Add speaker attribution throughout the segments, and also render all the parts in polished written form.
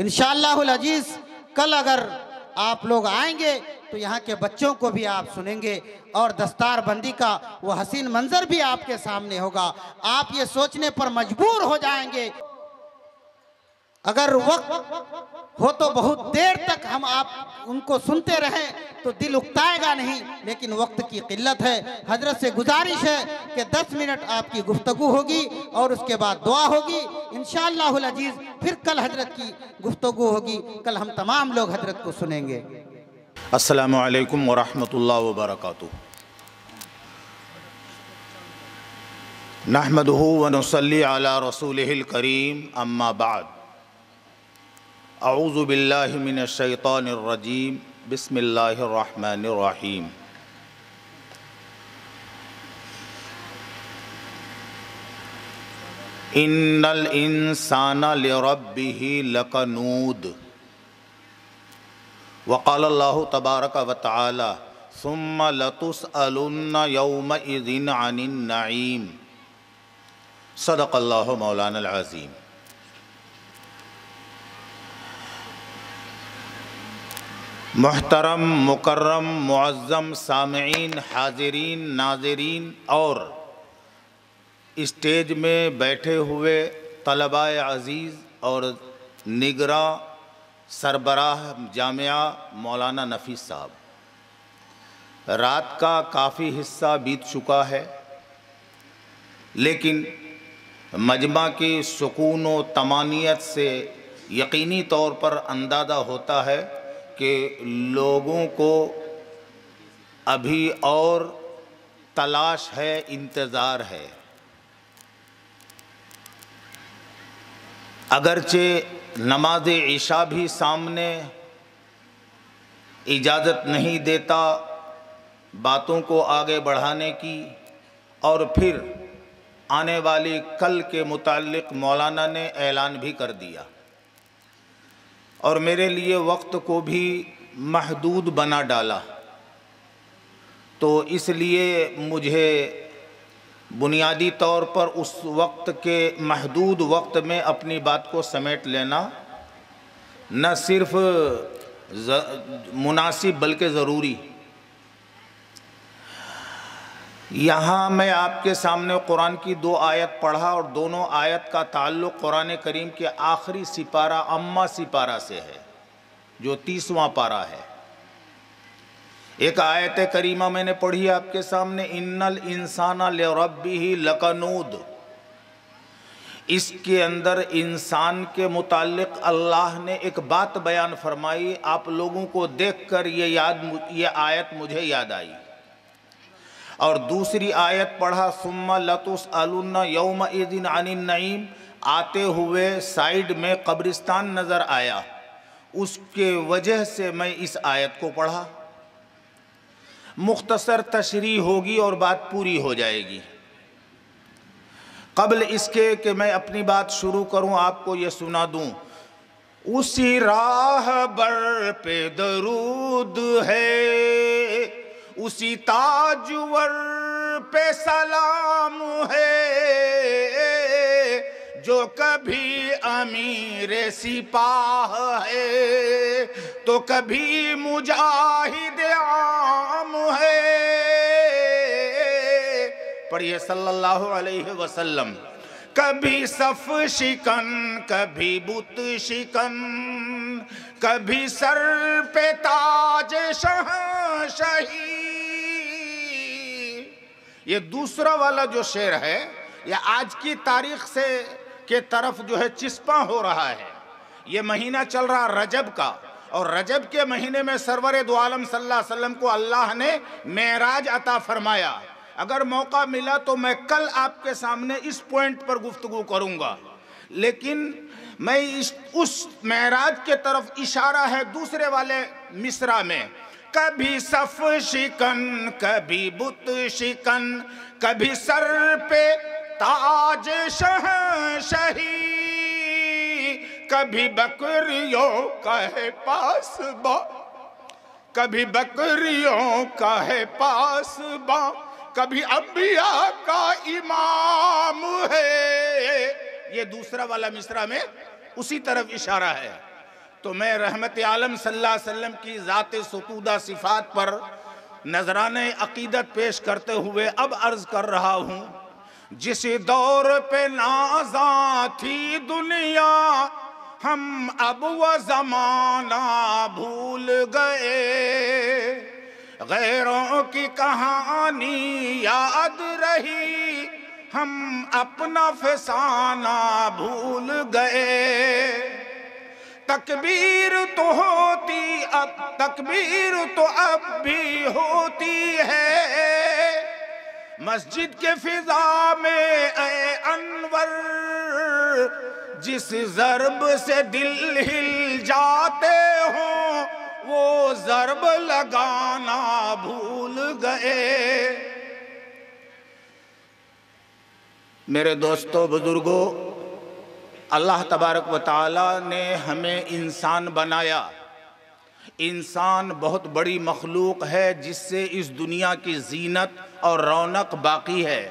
Speaker 1: انشاءاللہ العزیز کل اگر آپ لوگ آئیں گے تو یہاں کے بچوں کو بھی آپ سنیں گے اور دستار بندی کا وہ حسین منظر بھی آپ کے سامنے ہوگا۔ آپ یہ سوچنے پر مجبور ہو جائیں گے اگر وقت ہو تو بہت دیر تک ہم آپ ان کو سنتے رہیں تو دل اکتائے گا نہیں، لیکن وقت کی قلت ہے۔ حضرت سے گزارش ہے کہ 10 منٹ آپ کی گفتگو ہوگی اور اس کے بعد دعا ہوگی انشاءاللہ العزیز، پھر کل حضرت کی گفتگو ہوگی، کل ہم تمام لوگ حضرت کو سنیں گے۔
Speaker 2: السلام علیکم ورحمۃ اللہ وبرکاتہ۔ نحمدہ ونصلی علی رسولہ الکریم، اما بعد۔ اعوذ باللہ من الشیطان الرجیم، بسم اللہ الرحمن الرحیم۔ ان الانسان لربہ لکنود، وقال اللہ تبارک و تعالی ثم لتسألن یومئذ عن النعیم، صدق اللہ مولانا العظیم۔ محترم مکرم معظم سامعین، حاضرین، ناظرین اور اسٹیج میں بیٹھے ہوئے طلباء عزیز اور نگراں سربراہ جامعہ مولانا نفیس صاحب، رات کا کافی حصہ بیت چکا ہے، لیکن مجمع کی سکون و طمانینت سے یقینی طور پر اندازہ ہوتا ہے کہ لوگوں کو ابھی اور تلاش ہے، انتظار ہے۔ اگرچہ نماز عشاء بھی سامنے اجازت نہیں دیتا باتوں کو آگے بڑھانے کی، اور پھر آنے والی کل کے متعلق مولانا نے اعلان بھی کر دیا، اور میرے لیے وقت کو بھی محدود بنا ڈالا، تو اس لیے مجھے بنیادی طور پر اس وقت کے محدود وقت میں اپنی بات کو سمیٹ لینا نہ صرف مناسب بلکہ ضروری۔ یہاں میں آپ کے سامنے قرآن کی 2 آیت پڑھا، اور دونوں آیت کا تعلق قرآن کریم کے آخری سپارہ اما سپارہ سے ہے، جو 30واں پارہ ہے۔ ایک آیت کریمہ میں نے پڑھی آپ کے سامنے، ان الانسان لربہ لکنود۔ اس کے اندر انسان کے متعلق اللہ نے ایک بات بیان فرمائی، آپ لوگوں کو دیکھ کر یہ آیت مجھے یاد آئی۔ اور دوسری آیت پڑھا، ثم لتسألن یومئذ عن النعیم، آتے ہوئے سائیڈ میں قبرستان نظر آیا، اس کے وجہ سے میں اس آیت کو پڑھا۔ مختصر تشریح ہوگی اور بات پوری ہو جائے گی۔ قبل اس کے کہ میں اپنی بات شروع کروں، آپ کو یہ سنا دوں، اسی راہ بر پہ درود ہے، اسی تاجور پہ سلام ہے، جو کبھی امیر سپاہ ہے تو کبھی مجاہد عام ہے۔ پڑھیے صلی اللہ علیہ وسلم۔ کبھی صف شکن، کبھی بت شکن، کبھی سر پہ تاج شہنشاہی۔ یہ دوسرا والا جو شعر ہے، یہ آج کی تاریخ سے کے طرف جو ہے چسپاں ہو رہا ہے۔ یہ مہینہ چل رہا رجب کا، اور رجب کے مہینے میں سرور دو عالم صلی اللہ علیہ وسلم کو اللہ نے معراج عطا فرمایا۔ اگر موقع ملا تو میں کل آپ کے سامنے اس پوائنٹ پر گفتگو کروں گا، لیکن میں اس معراج کے طرف اشارہ ہے دوسرے والے مصرع میں، کبھی صف شکن، کبھی بت شکن، کبھی سر پہ تاج شہنشاہی، کبھی بکریوں کا ہے پاسباں، کبھی بکریوں کا ہے پاسباں، کبھی انبیاء کا امام ہے۔ یہ دوسرا والا مصرع میں اسی طرف اشارہ ہے۔ تو میں رحمت عالم صلی اللہ علیہ وسلم کی ذات ستودہ صفات پر نذرانہ عقیدت پیش کرتے ہوئے اب عرض کر رہا ہوں، جس دور پہ نازاں تھی دنیا ہم اب وہ زمانہ بھول گئے، غیروں کی کہانی یاد رہی ہم اپنا فسانہ بھول گئے۔ تکبیر تو ہوتی تکبیر تو اب بھی ہوتی ہے مسجد کے فضا میں اے انور، جس ضرب سے دل ہل جاتے ہوں وہ ضرب لگانا بھول گئے۔ میرے دوستو بزرگوں، اللہ تبارک و تعالی نے ہمیں انسان بنایا۔ انسان بہت بڑی مخلوق ہے جس سے اس دنیا کی زینت اور رونق باقی ہے۔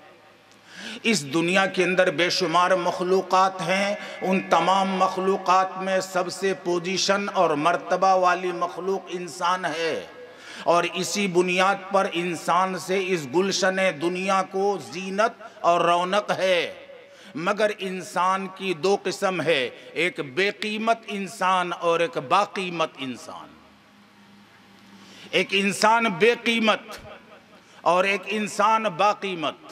Speaker 2: اس دنیا کے اندر بے شمار مخلوقات ہیں، ان تمام مخلوقات میں سب سے پوزیشن اور مرتبہ والی مخلوق انسان ہے، اور اسی بنیاد پر انسان سے اس گلشن دنیا کو زینت اور رونق ہے۔ مگر انسان کی دو قسم ہے، ایک بے قیمت انسان اور ایک باقیمت انسان۔ ایک انسان بے قیمت اور ایک انسان باقیمت۔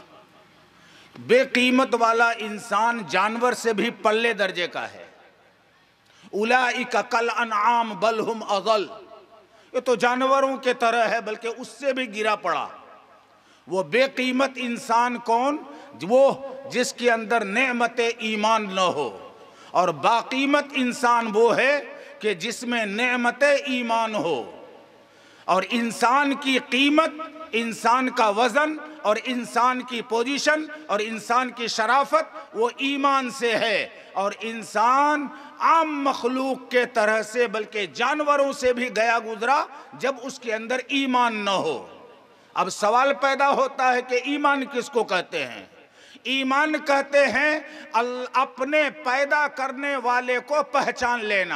Speaker 2: بے قیمت والا انسان جانور سے بھی پلے درجے کا ہے۔ اولئک کالانعام بل ہم اضل، یہ تو جانوروں کے طرح ہے بلکہ اس سے بھی گرا پڑا۔ وہ بے قیمت انسان کون؟ وہ جس کے اندر نعمت ایمان نہ ہو، اور باقیمت انسان وہ ہے کہ جس میں نعمت ایمان ہو۔ اور انسان کی قیمت، انسان کا وزن اور انسان کی پوزیشن اور انسان کی شرافت وہ ایمان سے ہے، اور انسان عام مخلوق کے طرح سے بلکہ جانوروں سے بھی گیا گزرا جب اس کے اندر ایمان نہ ہو۔ اب سوال پیدا ہوتا ہے کہ ایمان کس کو کہتے ہیں؟ ایمان کہتے ہیں اپنے پیدا کرنے والے کو پہچان لینا،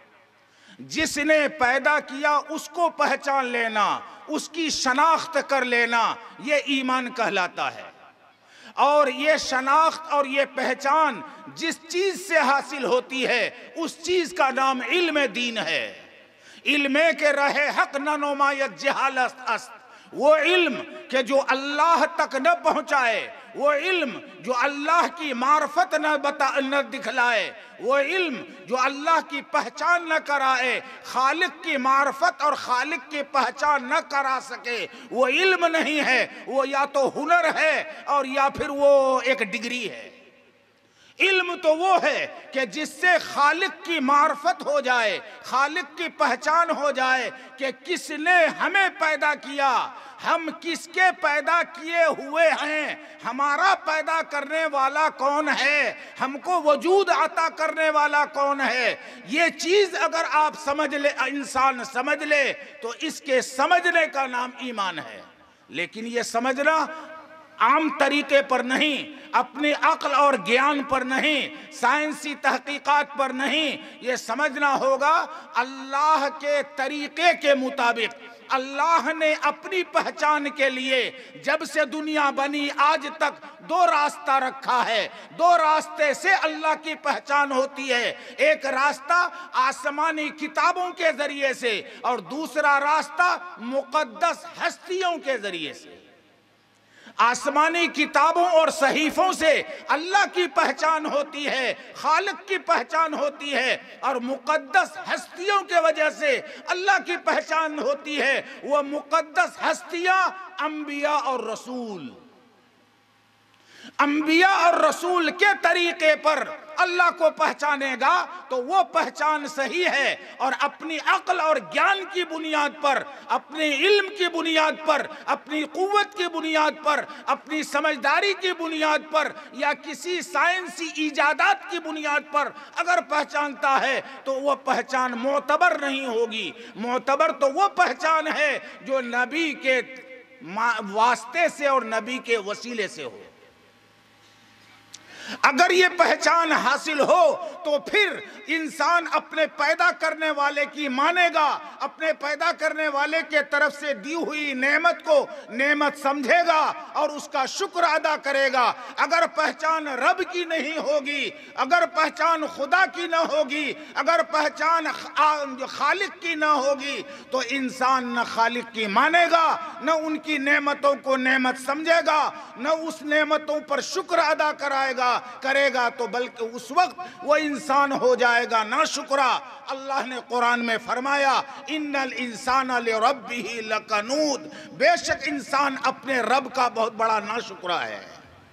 Speaker 2: جس نے پیدا کیا اس کو پہچان لینا، اس کی شناخت کر لینا، یہ ایمان کہلاتا ہے۔ اور یہ شناخت اور یہ پہچان جس چیز سے حاصل ہوتی ہے اس چیز کا نام علم دین ہے۔ علم کے رہے حق نہ نمایت جہالت است، وہ علم کہ جو اللہ تک نہ پہنچائے، وہ علم جو اللہ کی معرفت نہ دکھلائے، وہ علم جو اللہ کی پہچان نہ کرائے، خالق کی معرفت اور خالق کی پہچان نہ کرا سکے، وہ علم نہیں ہے، وہ یا تو ہنر ہے اور یا پھر وہ ایک ڈگری ہے۔ علم تو وہ ہے کہ جس سے خالق کی معرفت ہو جائے، خالق کی پہچان ہو جائے کہ کس نے ہمیں پیدا کیا، ہم کس کے پیدا کیے ہوئے ہیں، ہمارا پیدا کرنے والا کون ہے، ہم کو وجود عطا کرنے والا کون ہے۔ یہ چیز اگر آپ سمجھ لے، انسان سمجھ لے، تو اس کے سمجھنے کا نام ایمان ہے۔ لیکن یہ سمجھنا عام طریقے پر نہیں، اپنی عقل اور گیان پر نہیں، سائنسی تحقیقات پر نہیں، یہ سمجھنا ہوگا اللہ کے طریقے کے مطابق۔ اللہ نے اپنی پہچان کے لیے جب سے دنیا بنی آج تک دو راستہ رکھا ہے۔ دو راستے سے اللہ کی پہچان ہوتی ہے، ایک راستہ آسمانی کتابوں کے ذریعے سے اور دوسرا راستہ مقدس ہستیوں کے ذریعے سے۔ آسمانی کتابوں اور صحیفوں سے اللہ کی پہچان ہوتی ہے، خالق کی پہچان ہوتی ہے، اور مقدس ہستیوں کے وجہ سے اللہ کی پہچان ہوتی ہے۔ وہ مقدس ہستیاں انبیاء اور رسول، انبیاء اور رسول کے طریقے پر اللہ کو پہچانے گا تو وہ پہچان صحیح ہے، اور اپنی عقل اور گیان کی بنیاد پر، اپنے علم کی بنیاد پر، اپنی قوت کی بنیاد پر، اپنی سمجھداری کی بنیاد پر، یا کسی سائنسی ایجادات کی بنیاد پر اگر پہچانتا ہے تو وہ پہچان معتبر نہیں ہوگی۔ معتبر تو وہ پہچان ہے جو نبی کے واسطے سے اور نبی کے وسیلے سے ہو۔ اگر یہ پہچان حاصل ہو تو پھر انسان اپنے پیدا کرنے والے کی مانے گا، اپنے پیدا کرنے والے کے طرف سے دی ہوئی نعمت کو نعمت سمجھے گا اور اس کا شکر ادا کرے گا۔ اگر پہچان رب کی نہیں ہوگی، اگر پہچان خدا کی نہ ہوگی، اگر پہچان خالق کی نہ ہوگی تو انسان نہ خالق کی مانے گا، نہ ان کی نعمتوں کو نعمت سمجھے گا، نہ اس نعمتوں پر شکر ادا کرے گا تو بلکہ اس وقت وہ انسان ہو جائے گا ناشکرا۔ اللہ نے قرآن میں فرمایا ان الانسان لربہ لکنود، بے شک انسان اپنے رب کا بہت بڑا ناشکرا ہے۔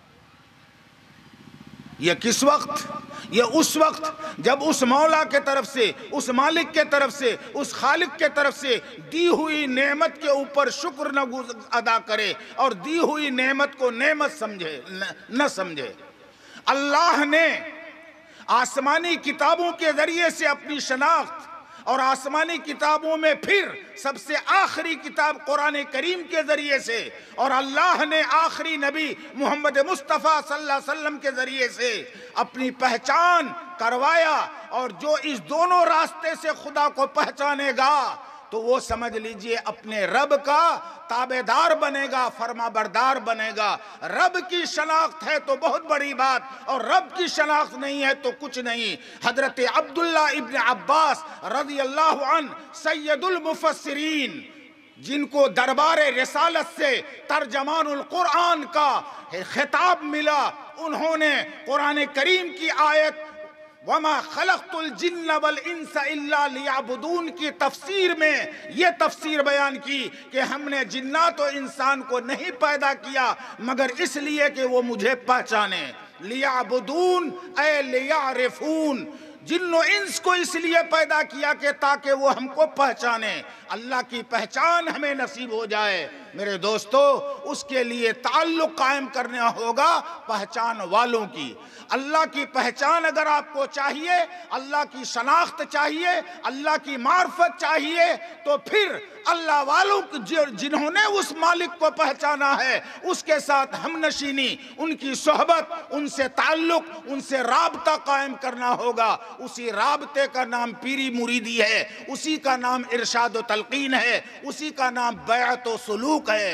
Speaker 2: یہ کس وقت؟ یہ اس وقت جب اس مولا کے طرف سے، اس مالک کے طرف سے، اس خالق کے طرف سے دی ہوئی نعمت کے اوپر شکر نہ ادا کرے اور دی ہوئی نعمت کو نعمت نہ سمجھے۔ اللہ نے آسمانی کتابوں کے ذریعے سے اپنی شناخت اور آسمانی کتابوں میں پھر سب سے آخری کتاب قرآن کریم کے ذریعے سے، اور اللہ نے آخری نبی محمد مصطفیٰ صلی اللہ علیہ وسلم کے ذریعے سے اپنی پہچان کروایا، اور جو اس دونوں راستے سے خدا کو پہچانے گا تو وہ سمجھ لیجئے اپنے رب کا تابعدار بنے گا، فرما بردار بنے گا۔ رب کی شناخت ہے تو بہت بڑی بات، اور رب کی شناخت نہیں ہے تو کچھ نہیں۔ حضرت عبداللہ ابن عباس رضی اللہ عنہ سید المفسرین، جن کو دربار رسالت سے ترجمان القرآن کا خطاب ملا، انہوں نے قرآن کریم کی آیت وَمَا خَلَقْتُ الْجِنَّ وَالْإِنسَ إِلَّا لِيَعْبُدُونَ کی تفسیر میں یہ تفسیر بیان کی کہ ہم نے جنات و انسان کو نہیں پیدا کیا مگر اس لیے کہ وہ مجھے پہچانے۔ لِيَعْبُدُونَ اے لِيَعْرِفُونَ، جن و انس کو اس لیے پیدا کیا کہ تاکہ وہ ہم کو پہچانے، اللہ کی پہچان ہمیں نصیب ہو جائے۔ میرے دوستو، اس کے لیے تعلق قائم کرنا ہوگا پہچان والوں کی۔ اللہ کی پہچان اگر آپ کو چاہیے، اللہ کی شناخت چاہیے، اللہ کی معرفت چاہیے، تو پھر اللہ والوں جنہوں نے اس مالک کو پہچانا ہے اس کے ساتھ ہم نشینی، ان کی صحبت، ان سے تعلق، ان سے رابطہ قائم کرنا ہوگا۔ اسی رابطے کا نام پیری مریدی ہے، اسی کا نام ارشاد و تلقین ہے، اسی کا نام بیعت و سلوک ہے۔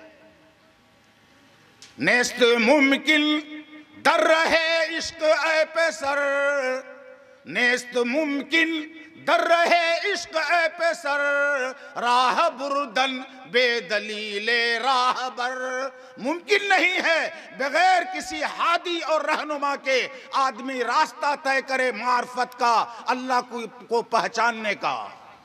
Speaker 2: نیست ممکن در رہے عشق اے پیسر، نیست ممکن در رہے عشق اے پیسر، راہ بردن بے دلیل راہ بر، ممکن نہیں ہے بغیر کسی ہادی اور رہنما کے آدمی راستہ طے کرے معرفت کا، اللہ کو پہچاننے کا۔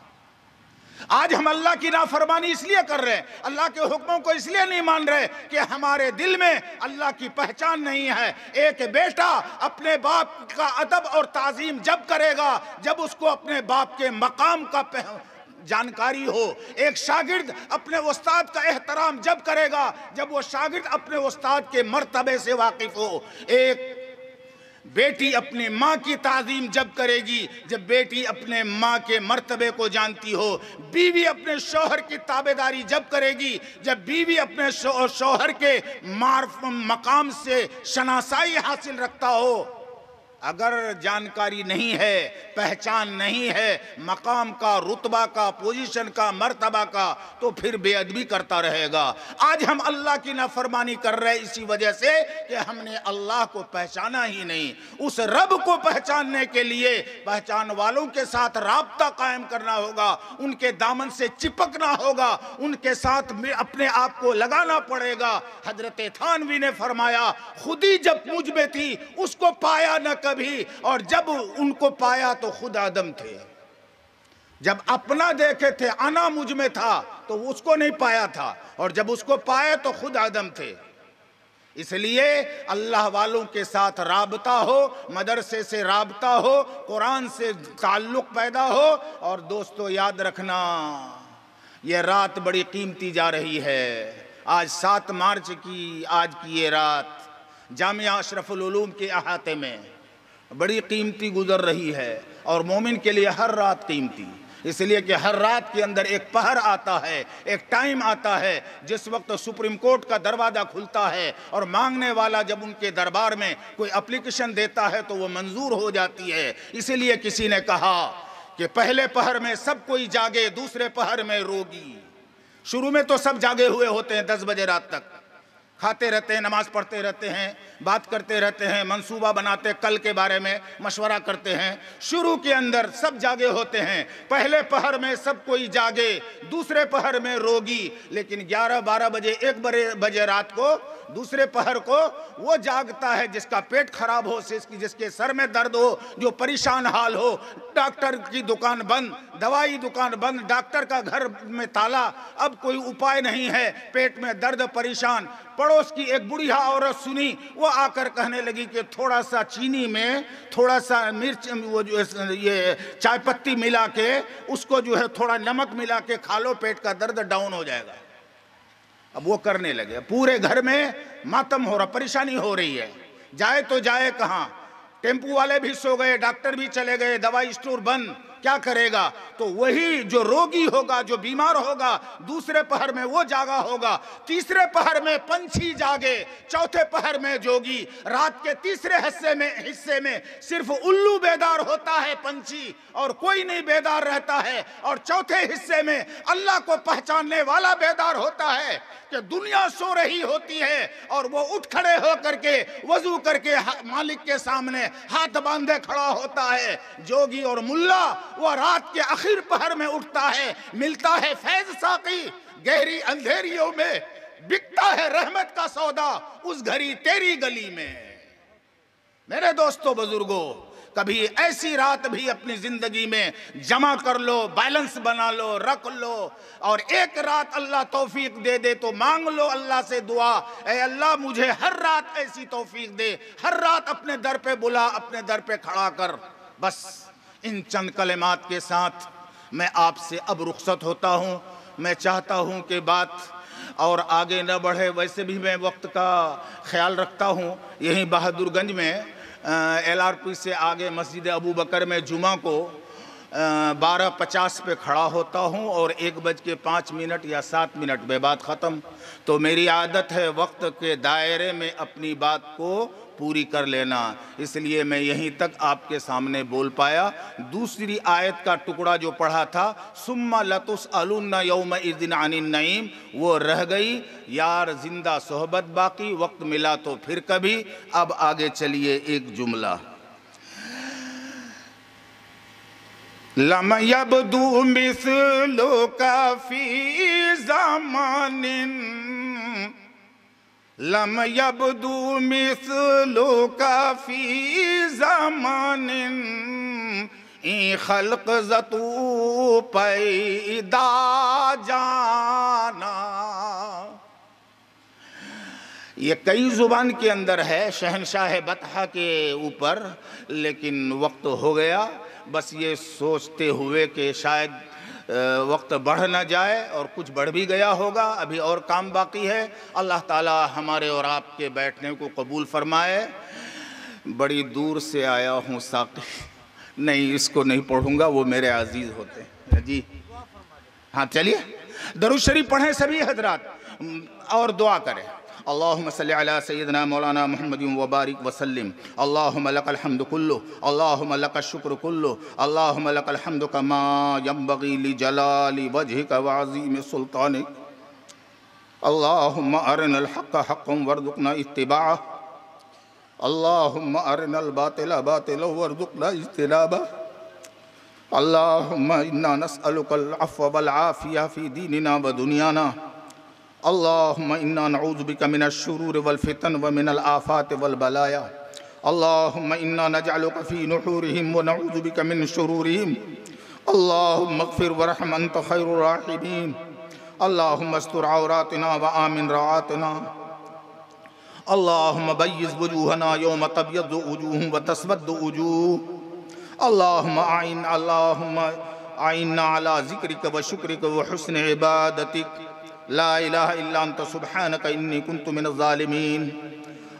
Speaker 2: آج ہم اللہ کی نافرمانی اس لیے کر رہے ہیں، اللہ کے حکموں کو اس لیے نہیں مان رہے کہ ہمارے دل میں اللہ کی پہچان نہیں ہے۔ ایک بیٹا اپنے باپ کا ادب اور تعظیم جب کرے گا جب اس کو اپنے باپ کے مقام کا جانکاری ہو، ایک شاگرد اپنے استاد کا احترام جب کرے گا جب وہ شاگرد اپنے استاد کے مرتبے سے واقف ہو، ایک بیٹی اپنی ماں کی تعظیم جب کرے گی جب بیٹی اپنے ماں کے مرتبے کو جانتی ہو، بیوی اپنے شوہر کی تابعداری جب کرے گی جب بیوی اپنے شوہر کے مقام سے شناسائی حاصل رکھتا ہو۔ اگر جانکاری نہیں ہے، پہچان نہیں ہے مقام کا، رتبہ کا، پوزیشن کا، مرتبہ کا، تو پھر بے ادبی کرتا رہے گا۔ آج ہم اللہ کی نافرمانی کر رہے اسی وجہ سے کہ ہم نے اللہ کو پہچانا ہی نہیں۔ اس رب کو پہچاننے کے لیے پہچان والوں کے ساتھ رابطہ قائم کرنا ہوگا، ان کے دامن سے چپکنا ہوگا، ان کے ساتھ اپنے آپ کو لگانا پڑے گا۔ حضرت تھانوی نے فرمایا خودی جب مجھ میں تھی اس کو پایا نہ کبھی، اور جب ان کو پایا تو خود آدم تھے۔ جب اپنا دیکھے تھے انا مجھ میں تھا تو اس کو نہیں پایا تھا، اور جب اس کو پایا تو خود آدم تھے۔ اس لیے اللہ والوں کے ساتھ رابطہ ہو، مدرسے سے رابطہ ہو، قرآن سے تعلق پیدا ہو۔ اور دوستو یاد رکھنا یہ رات بڑی قیمتی جا رہی ہے۔ آج 7 مارچ کی آج کی یہ رات جامعہ اشرف العلوم کے احاطے میں بڑی قیمتی گزر رہی ہے، اور مومن کے لیے ہر رات قیمتی۔ اس لیے کہ ہر رات کے اندر ایک پہر آتا ہے، ایک ٹائم آتا ہے جس وقت سپریم کورٹ کا دروازہ کھلتا ہے اور مانگنے والا جب ان کے دربار میں کوئی اپلیکیشن دیتا ہے تو وہ منظور ہو جاتی ہے۔ اس لیے کسی نے کہا کہ پہلے پہر میں سب کوئی جاگے، دوسرے پہر میں روگی۔ شروع میں تو سب جاگے ہوئے ہوتے ہیں 10 بجے رات تک، کھاتے رہتے ہیں، نماز پڑھتے رہتے ہیں، بات کرتے رہتے ہیں، منصوبہ بناتے، کل کے بارے میں مشورہ کرتے ہیں۔ شروع کے اندر سب جاگے ہوتے ہیں، پہلے پہر میں سب کوئی جاگے، دوسرے پہر میں روگی۔ لیکن 11-12 بجے 1 بجے رات کو دوسرے پہر کو وہ جاگتا ہے جس کا پیٹ خراب ہو، جس کے سر میں درد ہو، جو پریشان حال ہو، ڈاکٹر کی دکان بند، دوائی دکان بند، ڈاکٹر کا گھر میں تالا، اب کوئی اپائے نہیں ہے، پیٹ میں درد، پریشان۔ پڑوس کی ایک بڑھیا عورت سنی، وہ آ کر کہنے لگی کہ تھوڑا سا چینی میں تھوڑا سا مرچ، وہ جو یہ چائے پتی ملا کے اس کو جو ہے تھوڑا نمک ملا کے کھا لو، پیٹ کا درد ڈاؤن ہو جائے گا۔ اب وہ کرنے لگے، پورے گھر میں ماتم ہو رہا، پریشانی ہو رہی ہے، جائے تو جائے کہاں؟ ٹیمپو والے بھی سو گئے، ڈاکٹر بھی چلے گئے، دوائی سٹور بند، کیا کرے گا؟ تو وہی جو روگی ہوگا، جو بیمار ہوگا، دوسرے پہر میں وہ جاگا ہوگا، تیسرے پہر میں پنچھی جاگے، چوتھے پہر میں جوگی۔ رات کے تیسرے حصے میں صرف الو بیدار ہوتا ہے، پنچھی اور کوئی نہیں بیدار رہتا ہے، اور چوتھے حصے میں اللہ کو پہچاننے والا بیدار ہوتا ہے کہ دنیا سو رہی ہوتی ہے اور وہ اٹھ کھڑے ہو کر کے وضو کر کے مالک کے سامنے ہاتھ باندھے کھڑا ہوتا ہے۔ جوگی اور ملا وہ رات کے آخر پہر میں اٹھتا ہے، ملتا ہے فیض ساقی، گہری اندھیریوں میں بکتا ہے رحمت کا سودا، اس گھری تیری گلی میں۔ میرے دوستو بزرگوں، کبھی ایسی رات بھی اپنی زندگی میں جمع کر لو، بیلنس بنا لو، رکھ لو، اور ایک رات اللہ توفیق دے دے تو مانگ لو اللہ سے دعا، اے اللہ مجھے ہر رات ایسی توفیق دے، ہر رات اپنے در پہ بلا، اپنے در پہ کھڑا کر۔ بس ان چند کلمات کے ساتھ میں آپ سے اب رخصت ہوتا ہوں۔ میں چاہتا ہوں کہ بات اور آگے نہ بڑھے، ویسے بھی میں وقت کا خیال رکھتا ہوں۔ یہیں بہادر گنج میں LRP سے آگے مسجد ابو بکر میں جمعہ کو 12:50 پہ کھڑا ہوتا ہوں، اور 1:05 یا 7 پہ بات ختم۔ تو میری عادت ہے وقت کے دائرے میں اپنی بات کو پوری کر لینا، اس لیے میں یہیں تک آپ کے سامنے بول پایا۔ دوسری آیت کا ٹکڑا جو پڑھا تھا ثم لتسألن یومئذ عن النعیم، وہ رہ گئی۔ یار زندہ صحبت باقی، وقت ملا تو پھر کبھی۔ اب آگے چلیے ایک جملہ، لم یبدو مثلک فی زمان، لم یبدو مثلک فی زمان، این خلق زتو پیدا جانا۔ یہ کئی زبان کے اندر ہے، شہنشاہ بطحہ کے اوپر، لیکن وقت ہو گیا۔ بس یہ سوچتے ہوئے کہ شاید وقت بڑھ نہ جائے، اور کچھ بڑھ بھی گیا ہوگا، ابھی اور کام باقی ہے۔ اللہ تعالی ہمارے اور آپ کے بیٹھنے کو قبول فرمائے۔ بڑی دور سے آیا ہوں ساقی، نہیں اس کو نہیں پڑھوں گا، وہ میرے عزیز ہوتے ہیں جی۔ ہاں چلیے درود شریف پڑھیں سبھی حضرات اور دعا کریں۔ اللہم صلی علی سیدنا مولانا محمد وبارک وسلم۔ اللہم لک الحمد کلہ، اللہم لک الشکر کلہ، اللہم لک الحمد کما ینبغی لجلال وجہک وعظیم سلطانک۔ اللہم ارنا الحق حقا وارزقنا اتباعہ، اللہم ارنا الباطل باطلا وارزقنا اجتنابہ۔ اللہم انا نسألک العفو والعافیہ فی دیننا ودنیانا۔ اللہم انا نعوذ بک من الشرور والفتن ومن الآفات والبلایا۔ اللہم انا نجعلک فی نحورہم ونعوذ بک من شرورہم۔ اللہم اغفر ورحم انت خیر الراحمین۔ اللہم استر عوراتنا وآمن رعاتنا۔ اللہم بیض وجوہنا یوم تبیض وجوہ وتسود وجوہ۔ اللہم اعنا علی ذکرک وشکرک وحسن عبادتک۔ لا الہ الا انت سبحانک انی کنت من الظالمین۔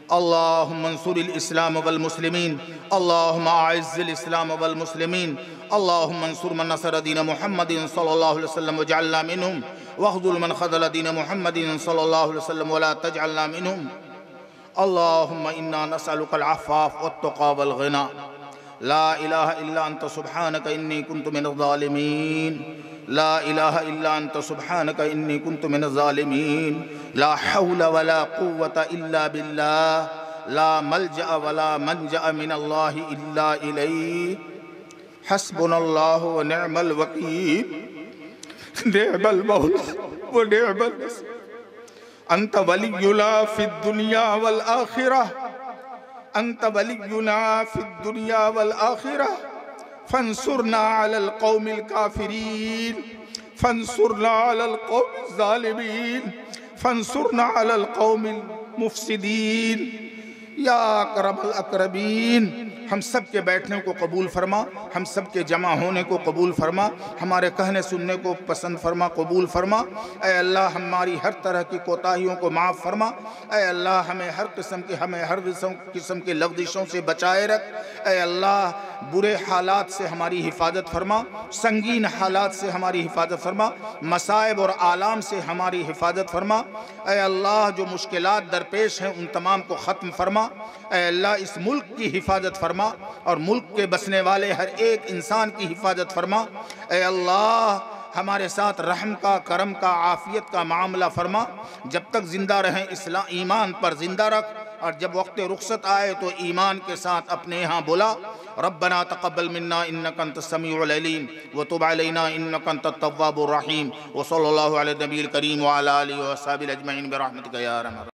Speaker 2: اللهم انصر الإسلام والمسلمين اللهم أعز الإسلام والمسلمين اللهم انصر من نصر دين محمد صلى الله عليه وسلم واجعلنا منهم واخذل من خذل دين محمد صلى الله عليه وسلم ولا تجعلنا منهم اللهم إنا نسألك العفاف والتقى والغنى لا إله إلا أنت سبحانك إني كنت من الظالمين لا إله إلا أنت سبحانك إني كنت من الظالمين لا حول ولا قوة إلا بالله لا ملجأ ولا منجأ من الله إلا إليه حسبنا الله ونعم الوكيل نعم المولى ونعم النصير أنت ولينا في الدنيا والآخرة أنت ولينا في الدنيا والآخرة فانصرنا على القوم الكافرين فانصرنا على القوم الظالمين فانصرنا على القوم المفسدين یا اکرم الاکرمین ہم سب کے بیٹھنے کو قبول فرما ہم سب کے جمع ہونے کو قبول فرما ہمارے کہنے سننے کو پسند فرما قبول فرما اے اللہ ہماری ہر طرح کی کوتاہیوں کو معاف فرما اے اللہ ہمیں ہر قسم کے لغزشوں سے بچائے رکھ اے اللہ برے حالات سے ہماری حفاظت فرما سنگین حالات سے ہماری حفاظت فرما مصائب اور آلام سے ہماری حفاظت فرما اے اللہ جو مشکلات درپیش ہیں ان تمام کو ختم فرما اے اللہ اس ملک کی حفاظت فرما اور ملک کے بسنے والے ہر ایک انسان کی حفاظت فرما اے اللہ ہمارے ساتھ رحم کا کرم کا عافیت کا معاملہ فرما جب تک زندہ رہیں اسلام ایمان پر زندہ رکھ اور جب وقت رخصت آئے تو ایمان کے ساتھ اپنے ہاں بلا ربنا تقبل منا انك انت السميع العليم وتب علينا انك انت التواب الرحيم وصلى الله على النبي الكريم وعلى اله وصحبه اجمعين برحمتك يا ارحم